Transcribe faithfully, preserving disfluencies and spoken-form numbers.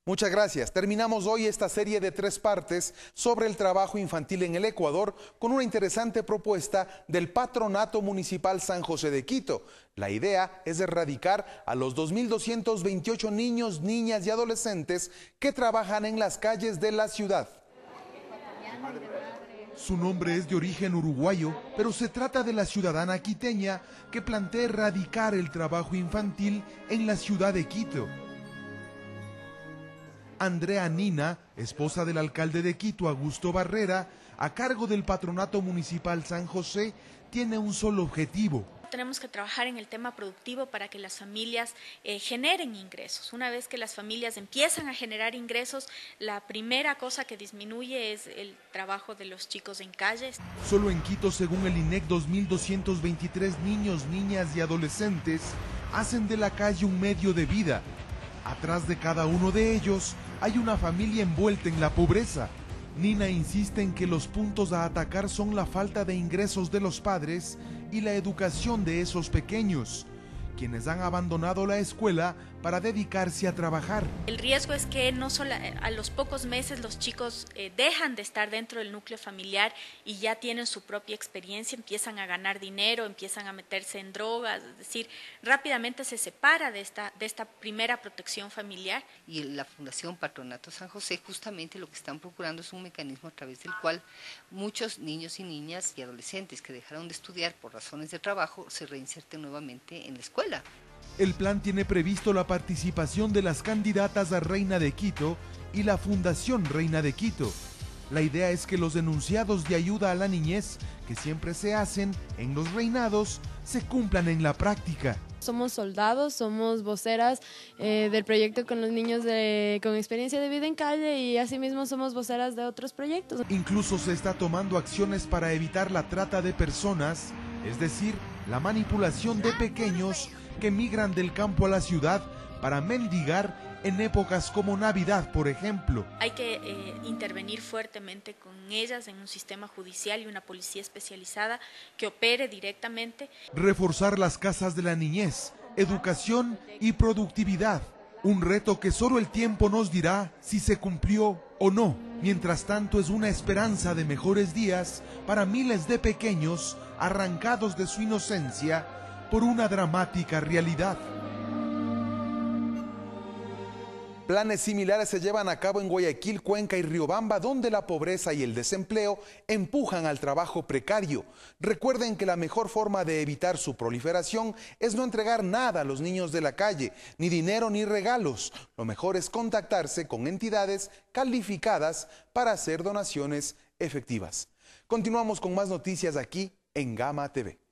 Muchas gracias. Terminamos hoy esta serie de tres partes sobre el trabajo infantil en el Ecuador con una interesante propuesta del Patronato Municipal San José de Quito. La idea es erradicar a los dos mil doscientos veintiocho niños, niñas y adolescentes que trabajan en las calles de la ciudad. Su nombre es de origen uruguayo, pero se trata de la ciudadana quiteña que plantea erradicar el trabajo infantil en la ciudad de Quito. Andrea Nina, esposa del alcalde de Quito, Augusto Barrera, a cargo del Patronato Municipal San José, tiene un solo objetivo. Tenemos que trabajar en el tema productivo para que las familias eh, generen ingresos. Una vez que las familias empiezan a generar ingresos, la primera cosa que disminuye es el trabajo de los chicos en calles. Solo en Quito, según el I N E C, dos mil doscientos veintitrés niños, niñas y adolescentes hacen de la calle un medio de vida. Atrás de cada uno de ellos hay una familia envuelta en la pobreza. Nina insiste en que los puntos a atacar son la falta de ingresos de los padres y la educación de esos pequeños, quienes han abandonado la escuela para dedicarse a trabajar. El riesgo es que no solo a los pocos meses los chicos eh, dejan de estar dentro del núcleo familiar y ya tienen su propia experiencia, empiezan a ganar dinero, empiezan a meterse en drogas, es decir, rápidamente se separa de esta, de esta primera protección familiar. Y la Fundación Patronato San José justamente lo que están procurando es un mecanismo a través del cual muchos niños y niñas y adolescentes que dejaron de estudiar por razones de trabajo se reinserten nuevamente en la escuela. El plan tiene previsto la participación de las candidatas a Reina de Quito y la Fundación Reina de Quito. La idea es que los enunciados de ayuda a la niñez, que siempre se hacen en los reinados, se cumplan en la práctica. Somos soldados, somos voceras eh, del proyecto con los niños de, con experiencia de vida en calle y asimismo somos voceras de otros proyectos. Incluso se está tomando acciones para evitar la trata de personas, es decir, la manipulación de pequeños que migran del campo a la ciudad para mendigar en épocas como Navidad, por ejemplo. Hay que eh, intervenir fuertemente con ellas en un sistema judicial y una policía especializada que opere directamente. Reforzar las casas de la niñez, educación y productividad. Un reto que solo el tiempo nos dirá si se cumplió o no. Mientras tanto, es una esperanza de mejores días para miles de pequeños arrancados de su inocencia por una dramática realidad. Planes similares se llevan a cabo en Guayaquil, Cuenca y Riobamba, donde la pobreza y el desempleo empujan al trabajo precario. Recuerden que la mejor forma de evitar su proliferación es no entregar nada a los niños de la calle, ni dinero ni regalos. Lo mejor es contactarse con entidades calificadas para hacer donaciones efectivas. Continuamos con más noticias aquí en Gama T V.